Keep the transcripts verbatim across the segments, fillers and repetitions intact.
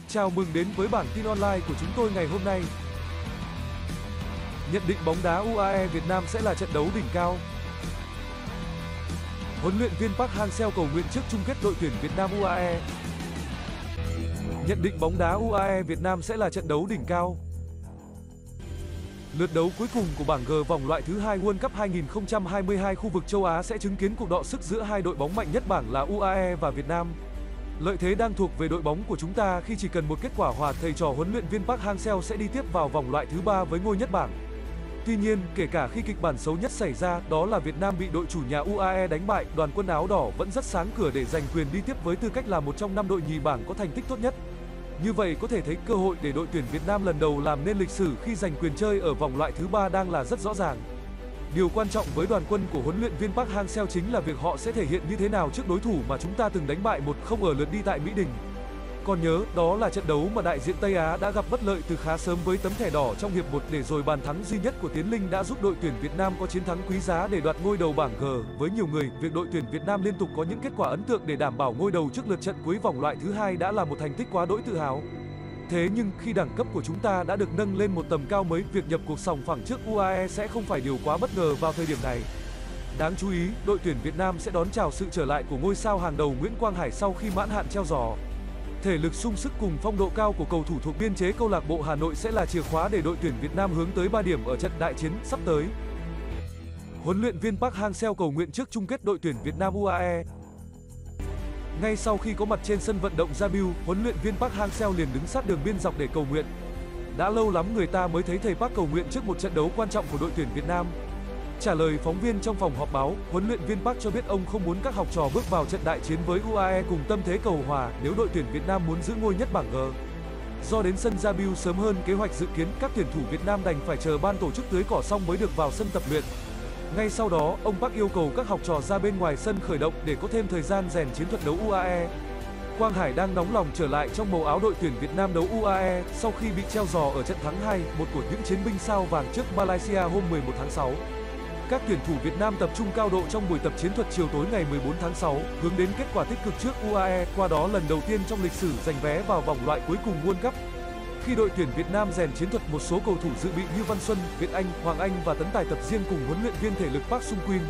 Chào mừng đến với bản tin online của chúng tôi ngày hôm nay. Nhận định bóng đá u a e Việt Nam sẽ là trận đấu đỉnh cao. Huấn luyện viên Park Hang-seo cầu nguyện trước chung kết đội tuyển Việt Nam u a e. Nhận định bóng đá u a e Việt Nam sẽ là trận đấu đỉnh cao. Lượt đấu cuối cùng của bảng G vòng loại thứ hai World Cup hai nghìn không trăm hai mươi hai khu vực châu Á sẽ chứng kiến cuộc đọ sức giữa hai đội bóng mạnh nhất bảng là u a e và Việt Nam. Lợi thế đang thuộc về đội bóng của chúng ta khi chỉ cần một kết quả hòa, thầy trò huấn luyện viên Park Hang-seo sẽ đi tiếp vào vòng loại thứ ba với ngôi nhất bảng. Tuy nhiên, kể cả khi kịch bản xấu nhất xảy ra, đó là Việt Nam bị đội chủ nhà u a e đánh bại, đoàn quân áo đỏ vẫn rất sáng cửa để giành quyền đi tiếp với tư cách là một trong năm đội nhì bảng có thành tích tốt nhất. Như vậy có thể thấy cơ hội để đội tuyển Việt Nam lần đầu làm nên lịch sử khi giành quyền chơi ở vòng loại thứ ba đang là rất rõ ràng. Điều quan trọng với đoàn quân của huấn luyện viên Park Hang-seo chính là việc họ sẽ thể hiện như thế nào trước đối thủ mà chúng ta từng đánh bại một không ở lượt đi tại Mỹ Đình. Còn nhớ, đó là trận đấu mà đại diện Tây Á đã gặp bất lợi từ khá sớm với tấm thẻ đỏ trong hiệp một, để rồi bàn thắng duy nhất của Tiến Linh đã giúp đội tuyển Việt Nam có chiến thắng quý giá để đoạt ngôi đầu bảng G. Với nhiều người, việc đội tuyển Việt Nam liên tục có những kết quả ấn tượng để đảm bảo ngôi đầu trước lượt trận cuối vòng loại thứ hai đã là một thành tích quá đỗi tự hào. Thế nhưng khi đẳng cấp của chúng ta đã được nâng lên một tầm cao mới, việc nhập cuộc sòng phẳng trước u a e sẽ không phải điều quá bất ngờ vào thời điểm này. Đáng chú ý, đội tuyển Việt Nam sẽ đón chào sự trở lại của ngôi sao hàng đầu Nguyễn Quang Hải sau khi mãn hạn treo giò. Thể lực sung sức cùng phong độ cao của cầu thủ thuộc biên chế câu lạc bộ Hà Nội sẽ là chìa khóa để đội tuyển Việt Nam hướng tới ba điểm ở trận đại chiến sắp tới. Huấn luyện viên Park Hang-seo cầu nguyện trước chung kết đội tuyển Việt Nam u a e. Ngay sau khi có mặt trên sân vận động Jabil, huấn luyện viên Park Hang-seo liền đứng sát đường biên dọc để cầu nguyện. Đã lâu lắm người ta mới thấy thầy Park cầu nguyện trước một trận đấu quan trọng của đội tuyển Việt Nam. Trả lời phóng viên trong phòng họp báo, huấn luyện viên Park cho biết ông không muốn các học trò bước vào trận đại chiến với u a e cùng tâm thế cầu hòa nếu đội tuyển Việt Nam muốn giữ ngôi nhất bảng G. Do đến sân Jabil sớm hơn kế hoạch dự kiến, các tuyển thủ Việt Nam đành phải chờ ban tổ chức tưới cỏ xong mới được vào sân tập luyện. Ngay sau đó, ông Park yêu cầu các học trò ra bên ngoài sân khởi động để có thêm thời gian rèn chiến thuật đấu u a e. Quang Hải đang nóng lòng trở lại trong màu áo đội tuyển Việt Nam đấu u a e sau khi bị treo giò ở trận thắng hai một của những chiến binh sao vàng trước Malaysia hôm mười một tháng sáu. Các tuyển thủ Việt Nam tập trung cao độ trong buổi tập chiến thuật chiều tối ngày mười bốn tháng sáu, hướng đến kết quả tích cực trước u a e, qua đó lần đầu tiên trong lịch sử giành vé vào vòng loại cuối cùng World Cup. Khi đội tuyển Việt Nam rèn chiến thuật, một số cầu thủ dự bị như Văn Xuân, Việt Anh, Hoàng Anh và Tấn Tài tập riêng cùng huấn luyện viên thể lực Park Sung-kwin.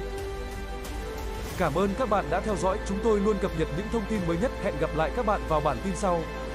Cảm ơn các bạn đã theo dõi, chúng tôi luôn cập nhật những thông tin mới nhất. Hẹn gặp lại các bạn vào bản tin sau.